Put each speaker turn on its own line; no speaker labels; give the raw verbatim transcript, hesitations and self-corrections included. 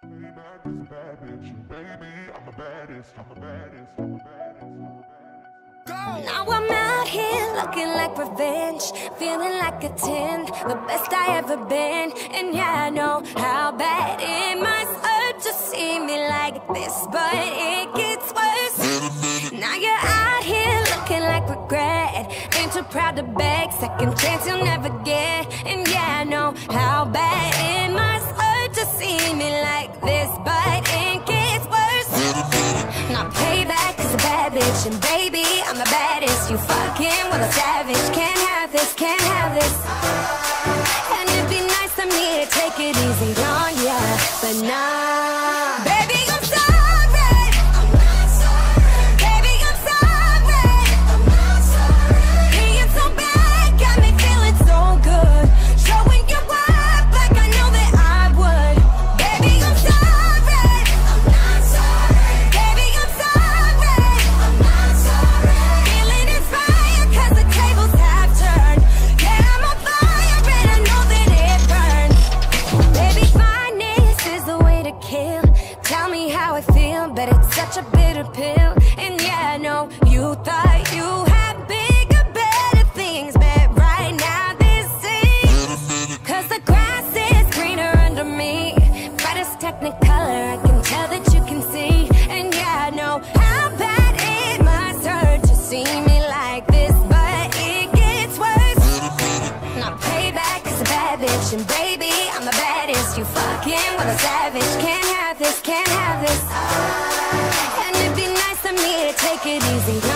Now I'm out here looking like revenge, feeling like a ten, the best I ever been. And yeah, I know how bad it must hurt to see me like this, but it gets worse. Now you're out here looking like regret, ain't too proud to beg, second chance you'll never get. And yeah, I know how bad it must hurt to see me like this, but it gets worse. Now payback is a bad bitch, and baby, I'm the baddest. You fucking with a savage, can't have this, can't have this. And it'd be nice of me to take it easy on ya, but nah. Baby, I'm sorry, I'm not sorry. Baby, I'm sorry, I'm not sorry. Being so bad got me feeling so good, showing you up like I know that I would. Baby, I'm sorry, I'm not sorry. Baby, I'm sorry, I'm not sorry. Feeling inspired 'cause the tables have turned. Yeah, I'm on fire and I know that it burns. Baby, fineness is the way to kill. Tell me how I feel, but it's such a bitter pill. And yeah, I know you thought you had bigger, better things, but right now this is 'cause the grass is greener under me. Brightest technicolor, I can tell that you can see. And yeah, I know how bad it must hurt to see me like this, but it gets worse. Now payback is a bad bitch, and baby, I'm the baddest. You fucking with a savage, can't have this, can't have this. And it'd be nice of me to take it easy